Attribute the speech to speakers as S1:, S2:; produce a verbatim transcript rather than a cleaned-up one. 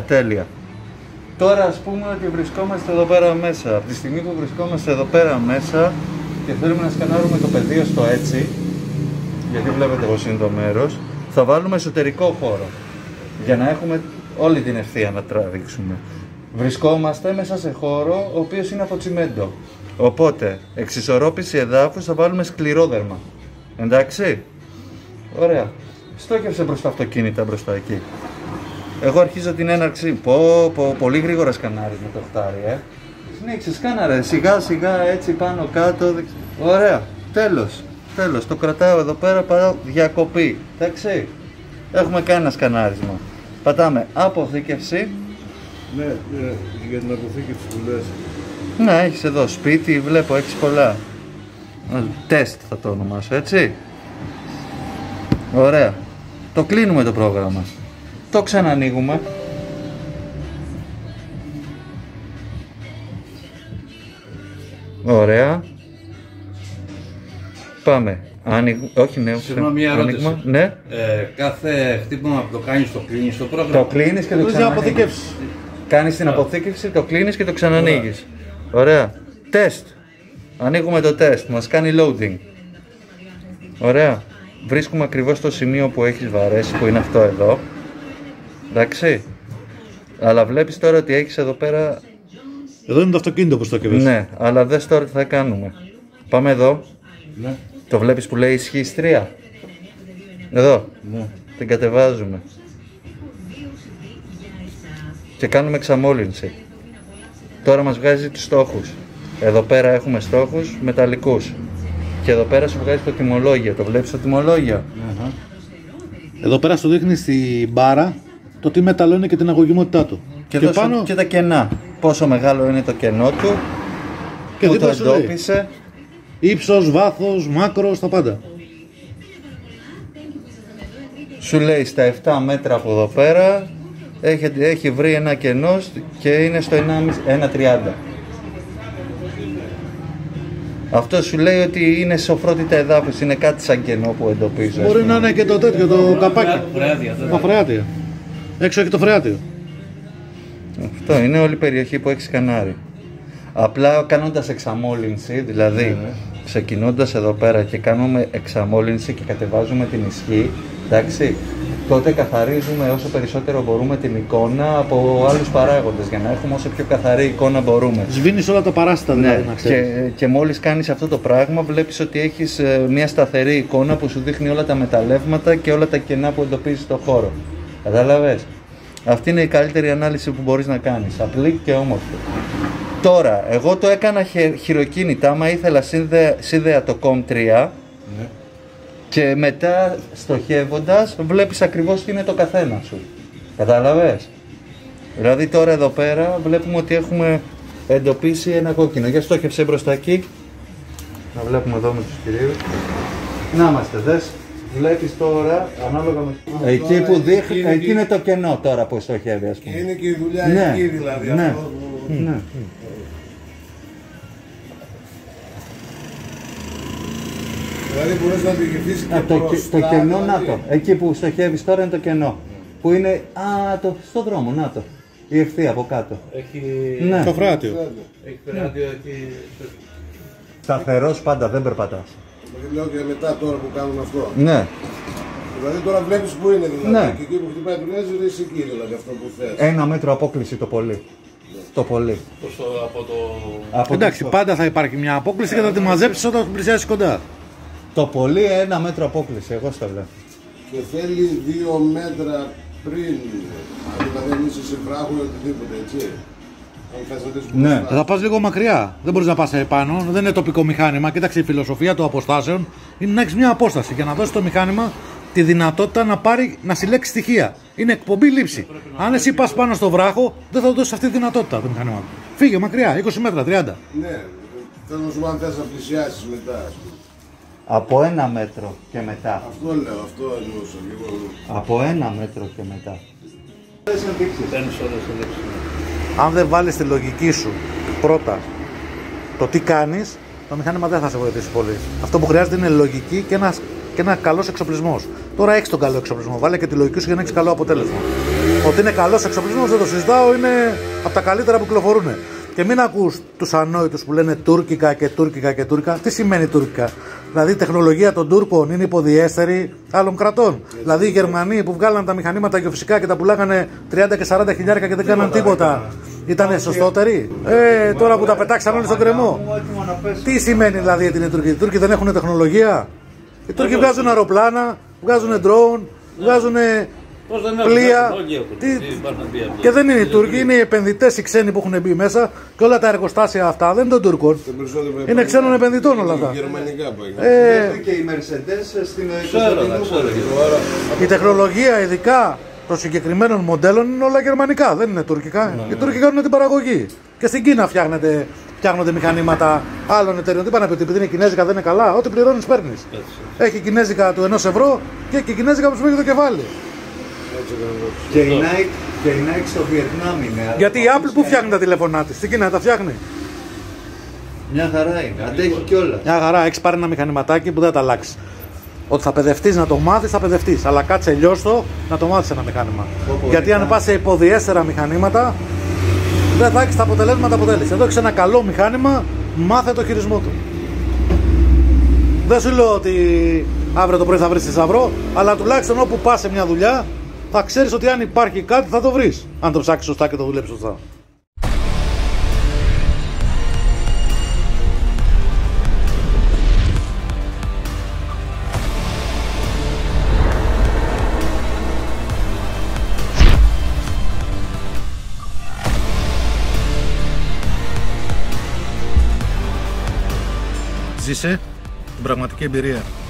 S1: τέλεια. Τώρα ας πούμε ότι βρισκόμαστε εδώ πέρα μέσα. Από τη στιγμή που βρισκόμαστε εδώ πέρα μέσα και θέλουμε να σκανάρουμε το πεδίο στο έτσι, γιατί βλέπετε πως είναι το μέρος, θα βάλουμε εσωτερικό χώρο για να έχουμε όλη την ευθεία να τραβήξουμε. Βρισκόμαστε μέσα σε χώρο ο οποίος είναι από τσιμέντο. Οπότε, εξισορρόπηση εδάφους θα βάλουμε σκληρόδερμα. Εντάξει. Ωραία. Στόχευσε προς τα αυτοκίνητα μπροστά εκεί. Εγώ αρχίζω την έναρξη. Πω, πω, πολύ γρήγορα σκανάρεις με το χτάρι, ε. Συνέχισε, σκάναρε. Σιγά σιγά έτσι πάνω κάτω. Ωραία. Τέλος. Τέλος. Το κρατάω εδώ πέρα, πάω διακοπή. Εντάξει. Έχουμε κάνει ένα σκανάρισμα. Πατάμε αποθήκευση.
S2: Ναι, ναι, για την αποθήκευση που λες.
S1: Ναι, έχεις εδώ σπίτι, βλέπω, έχεις πολλά. Τεστ θα το ονομάσω, έτσι. Ωραία. Το κλείνουμε το πρόγραμμα. Το ξανανοίγουμε. Ωραία. Πάμε. Άνοιγμα. Όχι, ναι,
S3: Συγγνώμη, μια ερώτηση.
S1: Ναι.
S3: Ε, κάθε χτύπημα που το κάνεις το κλείνεις το πρόγραμμα.
S1: Το κλείνεις και το ξανανοίγεις. Κάνεις την αποθήκευση, το κλείνεις και το ξανανοίγεις. Ωραία. Τεστ. Ανοίγουμε το τεστ. Μας κάνει loading. Ωραία. Βρίσκουμε ακριβώς το σημείο που έχεις βαρέσει, που είναι αυτό εδώ. Εντάξει. Αλλά βλέπεις τώρα ότι έχεις εδώ πέρα...
S2: Εδώ είναι το αυτοκίνητο που στο κεβες.
S1: Ναι, αλλά δες τώρα τι θα κάνουμε. Πάμε εδώ.
S2: Ναι.
S1: Το βλέπεις που λέει ισχύς τρία. Εδώ.
S2: Ναι.
S1: Την κατεβάζουμε. Και κάνουμε εξαμόλυνση. Τώρα μας βγάζει τους στόχους. Εδώ πέρα έχουμε στόχους μεταλλικούς. Και εδώ πέρα σου βγάζει το τιμολόγιο. Το βλέπεις το τιμολόγιο.
S2: Uh-huh. Εδώ πέρα σου δείχνει στην μπάρα το τι μέταλλο είναι και την αγωγημότητά του.
S1: Και, και, εδώ πάνω... και τα κενά. Πόσο μεγάλο είναι το κενό του.
S2: Και
S1: που το εντόπισε.
S2: Ύψος, βάθος, μάκρος, τα πάντα.
S1: Σου λέει στα επτά μέτρα από εδώ πέρα έχει, έχει βρει ένα κενό και είναι στο ένα τριάντα. Αυτό σου λέει ότι είναι σοφρότητα εδάφους, είναι κάτι σαν κενό που εντοπίζω.
S2: Μπορεί να είναι και το τέτοιο, το καπάκι. Το φρεάτιο. Έξω έχει το φρεάτιο.
S1: Αυτό είναι όλη η περιοχή που έχει σκανάρει. Απλά κάνοντας εξαμόλυνση, δηλαδή ναι, ναι. ξεκινώντας εδώ πέρα και κάνουμε εξαμόλυνση και κατεβάζουμε την ισχύ, εντάξει, τότε καθαρίζουμε όσο περισσότερο μπορούμε την εικόνα από άλλους παράγοντες για να έχουμε όσο πιο καθαρή εικόνα μπορούμε.
S2: Σβήνεις όλα τα παράσιτα δηλαδή, ναι, να ξέρεις.
S1: Και, και μόλις κάνεις αυτό το πράγμα βλέπεις ότι έχεις μια σταθερή εικόνα που σου δείχνει όλα τα μεταλλεύματα και όλα τα κενά που εντοπίζεις στο χώρο. Κατάλαβες? Αυτή είναι η καλύτερη ανάλυση που μπορείς να κάνεις, απλή και όμορφη. Τώρα, εγώ το έκανα χειροκίνητα, άμα ήθελα σύνδεα, σύνδεα το κομ τρία ναι. και μετά στοχεύοντας βλέπεις ακριβώς τι είναι το καθένα σου. Κατάλαβες? Δηλαδή τώρα εδώ πέρα βλέπουμε ότι έχουμε εντοπίσει ένα κόκκινο. Για στόχευσε μπροστά εκεί. Να βλέπουμε εδώ με τους κυρίους. Να είμαστε, δες. Βλέπεις τώρα, ανάλογα με... Εκεί που δείχνει, εκεί, εκεί είναι το κενό τώρα που στοχεύει, ας πούμε.
S2: Είναι και η δουλειά
S1: ναι.
S2: εκεί δηλαδή.
S1: Ναι.
S2: Αυτό που...
S1: ναι.
S2: Δηλαδή μπορείς να διηγηθείς και
S1: το,
S2: μπροστά,
S1: το κενό,
S2: δηλαδή.
S1: να το. Εκεί που στοχεύεις τώρα είναι το κενό. Που είναι, α, το, στο δρόμο, να το. Η ευθεία από κάτω.
S3: Έχει...
S1: Ναι.
S2: Το φρεάτιο.
S3: Έχει φρεάτιο εκεί.
S1: Σταθερός πάντα, δεν περπατάς.
S2: Λέω και μετά τώρα που κάνουμε αυτό.
S1: Ναι.
S2: Δηλαδή τώρα βλέπεις που είναι δηλαδή.
S1: Ναι.
S2: Και εκεί που χτυπάει το λέζερ είσαι εκεί δηλαδή αυτό που θες.
S1: Ένα μέτρο απόκληση το πολύ. Ναι. Το πολύ.
S3: Το, από το...
S2: Από εντάξει, το... πάντα θα υπάρχει μια απόκληση και θα τη μαζέψεις όταν πλησιάσεις κοντά.
S1: Το πολύ ένα μέτρο απόκληση, εγώ στο λέω.
S2: Και θέλει δύο μέτρα πριν, δηλαδή αν είσαι σε βράχο ή οτιδήποτε, έτσι.
S1: Ναι.
S2: Θα πας λίγο μακριά. Δεν μπορείς να πας επάνω. Δεν είναι τοπικό μηχάνημα. Κοίταξε, η φιλοσοφία των αποστάσεων είναι να έχεις μια απόσταση και να δώσεις το μηχάνημα τη δυνατότητα να πάρει, να συλλέξει στοιχεία. Είναι εκπομπή λήψη. Αν εσύ πας πάνω στο βράχο, δεν θα δώσεις αυτή τη δυνατότητα το μηχάνημα. Φύγε μακριά, είκοσι μέτρα, τριάντα. Ναι, θέλω να σου πω αν θες να πλησιάσεις μετά.
S1: Από ένα μέτρο και μετά.
S2: Αυτό λέω, αυτό εννοούσα λίγο.
S1: Από ένα μέτρο και μετά.
S2: Αν δεν βάλεις τη λογική σου πρώτα το τι κάνεις, το μηχάνημα δεν θα σε βοηθήσει πολύ. Αυτό που χρειάζεται είναι λογική και ένας, και ένα καλός εξοπλισμός. Τώρα έχεις τον καλό εξοπλισμό. Βάλε και τη λογική σου για να έχεις καλό αποτέλεσμα. Ότι είναι καλός εξοπλισμός δεν το συζητάω, είναι από τα καλύτερα που κυκλοφορούν. Και μην ακούς τους ανόητους που λένε τουρκικά και τουρκικά και τουρκικά. Τι σημαίνει τουρκικά? Δηλαδή η τεχνολογία των Τούρκων είναι υποδιέστερη άλλων κρατών. Δηλαδή οι Γερμανοί που βγάλαν τα μηχανήματα γεωφυσικά και τα πουλάγανε τριάντα και σαράντα χιλιάρικα και δεν κάναν τίποτα, ήταν σωστότεροι? Ε, τώρα που τα πετάξαν όλοι στον κρεμό. Τι σημαίνει δηλαδή ότι είναι οι Τούρκοι? Οι Τούρκοι δεν έχουν τεχνολογία? Οι Τούρκοι βγάζουν αεροπλάνα, βγάζουν drone, βγάζουν πλοία. Τι... Και δεν είναι οι Τούρκοι, είναι οι επενδυτές οι ξένοι που έχουν μπει μέσα και όλα τα εργοστάσια αυτά δεν είναι των Τούρκων. Είναι ξένων επενδυτών όλα αυτά.
S1: Ε... Και οι Mercedes στην Κωνσταντινούπολη.
S2: Η τεχνολογία ειδικά των συγκεκριμένων μοντέλων είναι όλα γερμανικά, δεν είναι τουρκικά. Οι Τούρκοι κάνουν την παραγωγή. Και στην Κίνα φτιάχνεται, φτιάχνονται μηχανήματα άλλων εταιρεών. Τι πάνε να πει, επειδή είναι κινέζικα δεν είναι καλά? Ό,τι πληρώνεις παίρνεις. Έχει κινέζικα του ενός ευρώ και, και κινέζικα που σου φύγει το κεφάλι.
S1: Και η Nike, και η Nike στο Βιετνάμ είναι.
S2: Γιατί η Apple που φτιάχνει τα τηλέφωνά της, στην Κίνα τα φτιάχνει.
S1: Μια χαρά είναι, αντέχει κιόλας.
S2: Μια χαρά, έχεις πάρει ένα μηχανηματάκι που δεν θα τα αλλάξει. Ότι θα παιδευτείς να το μάθεις, θα παιδευτείς. Αλλά κάτσε λιώστο να το μάθεις ένα μηχάνημα. Οπό, γιατί αν πας σε υποδιέστερα μηχανήματα, δεν θα έχεις τα αποτελέσματα που θέλεις. Εδώ έχεις ένα καλό μηχάνημα, μάθε το χειρισμό του. Δεν σου λέω ότι αύριο το πρωί θα βρεις θησαυρό, αλλά τουλάχιστον όπου πας σε μια δουλειά, θα ξέρεις ότι αν υπάρχει κάτι θα το βρεις. Αν το ψάξεις σωστά και το δουλέψεις σωστά. Ζήσε την πραγματική εμπειρία.